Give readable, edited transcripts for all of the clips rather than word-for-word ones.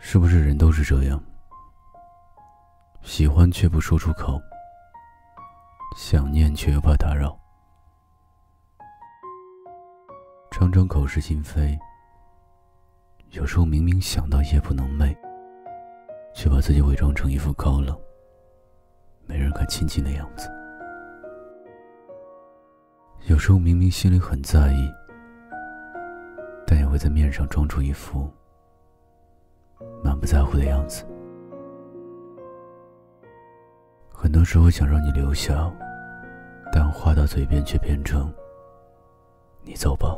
是不是人都是这样？喜欢却不说出口，想念却又怕打扰，常常口是心非。有时候明明想到夜不能寐，却把自己伪装成一副高冷没人敢亲近的样子。有时候明明心里很在意，但也会在面上装出一副满不在乎的样子。很多时候想让你留下，但话到嘴边却变成你走吧。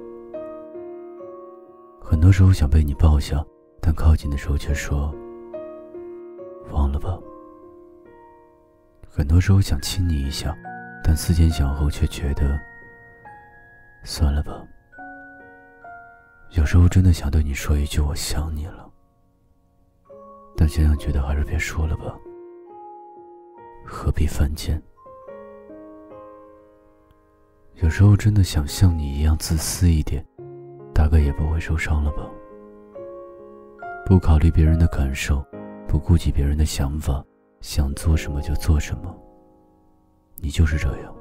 很多时候想被你抱下，但靠近的时候却说忘了吧。很多时候想亲你一下，但思前想后却觉得算了吧。有时候真的想对你说一句我想你了，但想想觉得还是别说了吧，何必犯贱。有时候真的想像你一样自私一点，大概也不会受伤了吧。不考虑别人的感受，不顾及别人的想法，想做什么就做什么，你就是这样。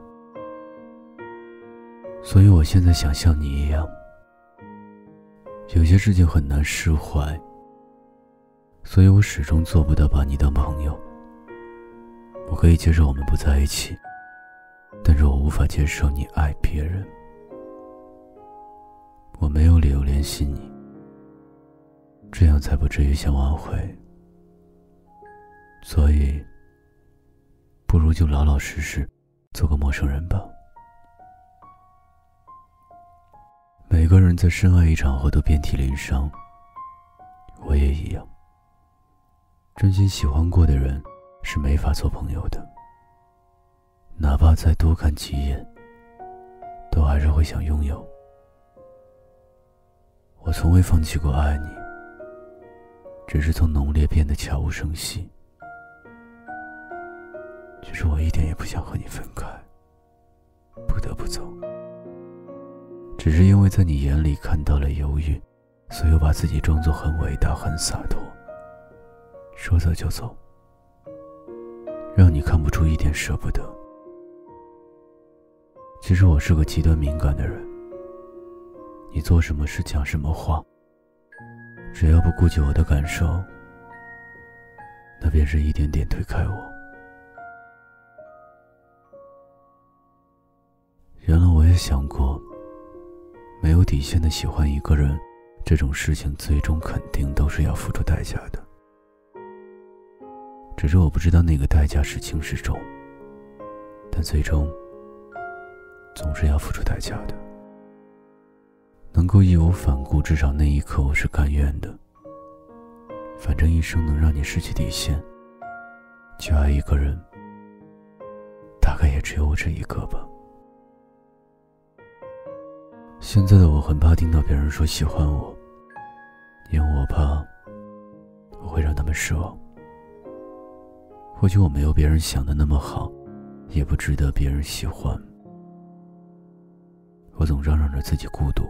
所以我现在想像你一样，有些事情很难释怀，所以我始终做不到把你当朋友。我可以接受我们不在一起，但是我无法接受你爱别人。我没有理由联系你，这样才不至于想挽回。所以不如就老老实实做个陌生人吧。每个人在深爱一场后都遍体鳞伤，我也一样。真心喜欢过的人是没法做朋友的，哪怕再多看几眼，都还是会想拥有。我从未放弃过爱你，只是从浓烈变得悄无声息。其实我一点也不想和你分开，不得不走，只是因为在你眼里看到了犹豫，所以我把自己装作很伟大很洒脱，说走就走，让你看不出一点舍不得。其实我是个极端敏感的人，你做什么事讲什么话，只要不顾及我的感受，那便是一点点推开我。原来我也想过，没有底线的喜欢一个人，这种事情最终肯定都是要付出代价的。只是我不知道那个代价是轻是重，但最终总是要付出代价的。能够义无反顾，至少那一刻我是甘愿的。反正一生能让你失去底线，去爱一个人，大概也只有我这一个吧。现在的我很怕听到别人说喜欢我，因为我怕我会让他们失望。或许我没有别人想的那么好，也不值得别人喜欢。我总嚷嚷着自己孤独，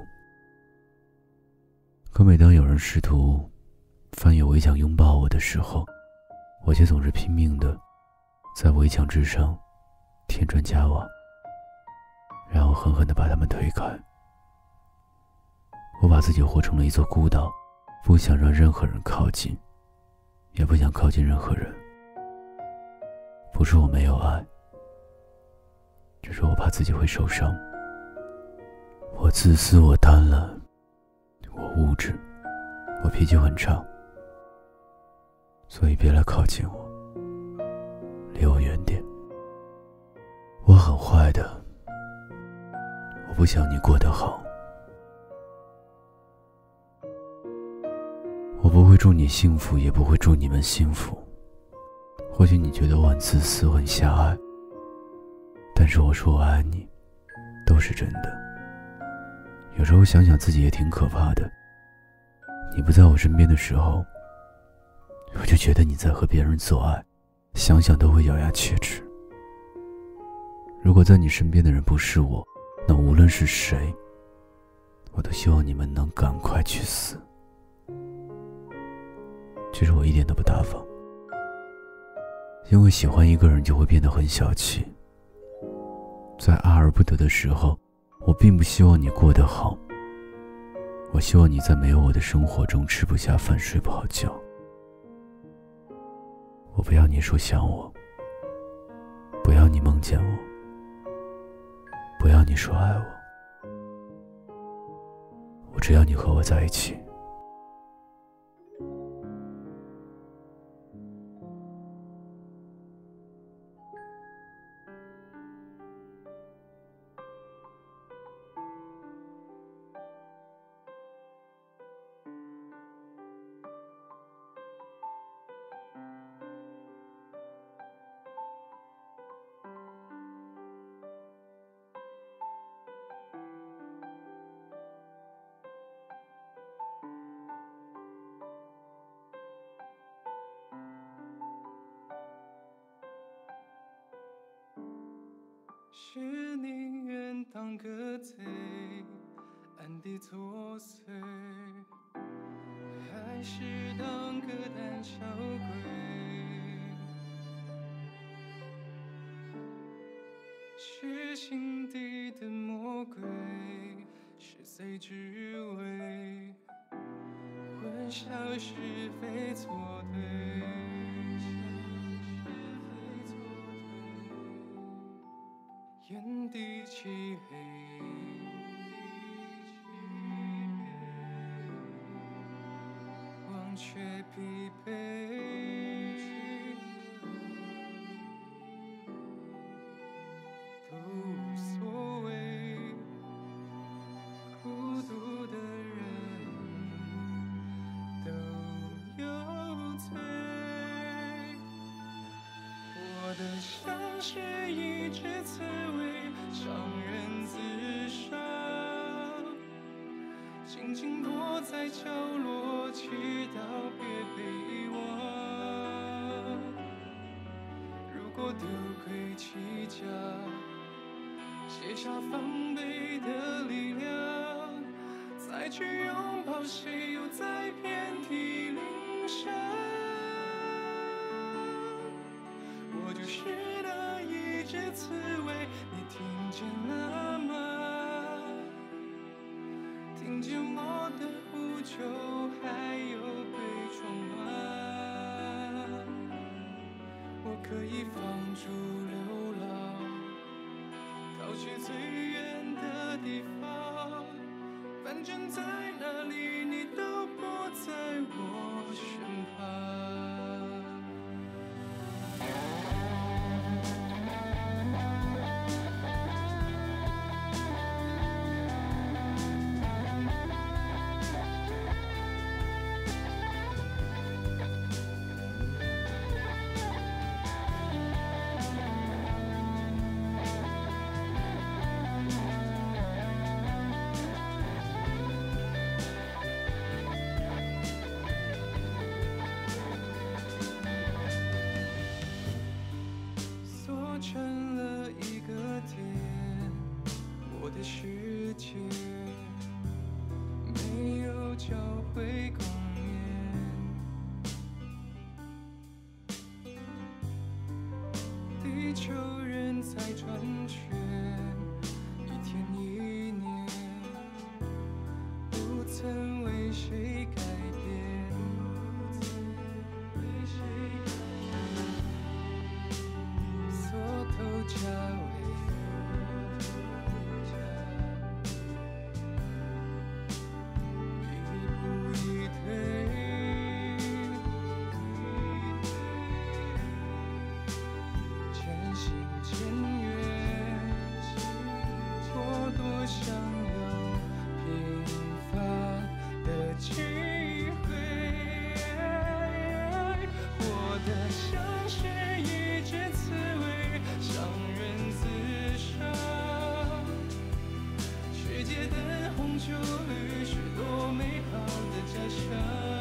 可每当有人试图翻越围墙拥抱我的时候，我却总是拼命的在围墙之上添砖加瓦，然后狠狠地把他们推开。我把自己活成了一座孤岛，不想让任何人靠近，也不想靠近任何人。不是我没有爱，只是我怕自己会受伤。我自私，我贪婪，我物质，我脾气很差，所以别来靠近我，离我远点。我很坏的，我不想你过得好。我不会祝你幸福，也不会祝你们幸福。或许你觉得我很自私，很狭隘，但是我说我爱你，都是真的。有时候想想自己也挺可怕的。你不在我身边的时候，我就觉得你在和别人做爱，想想都会咬牙切齿。如果在你身边的人不是我，那无论是谁，我都希望你们能赶快去死。 其实我一点都不大方，因为喜欢一个人就会变得很小气。在爱而不得的时候，我并不希望你过得好，我希望你在没有我的生活中吃不下饭睡不好觉。我不要你说想我，不要你梦见我，不要你说爱我，我只要你和我在一起。 是宁愿当个贼，暗地作祟，还是当个胆小鬼？是心底的魔鬼，是谁之为？混淆是非错对。眼底漆黑，忘却疲惫，都无所谓。孤独的人都有罪。我的像是一只刺猬，伤人自杀，静静躲在角落，祈祷别被忘。如果丢盔弃甲，卸下防备的力量，再去拥抱谁，又在遍体鳞伤。我就是那一只刺猬，你听见了吗？听见我的呼救，还有被宠吗？我可以放逐流浪，逃去最远的地方，反正在哪里你都不在我身旁。成了一个点，我的世界没有教会共演，地球人在转圈，一天一年，不曾为谁改变。价位，一步一退，渐行渐远，我多想有平凡的机会。我的像是一只刺猬，伤人自杀，世界的红酒绿是多美好的假象，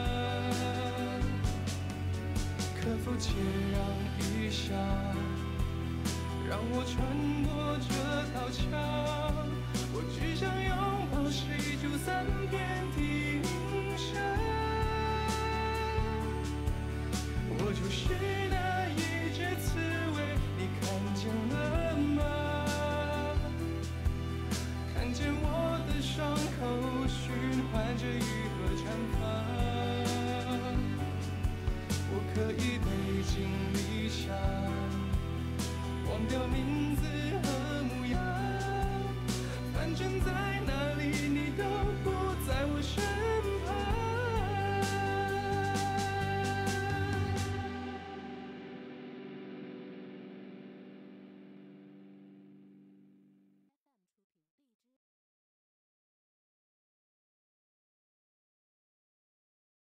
可否且让一下，让我穿过这道墙，我只想拥抱谁，就算遍体鳞伤。 着雨和长发，我可以背井离乡，忘掉名字和模样，反正在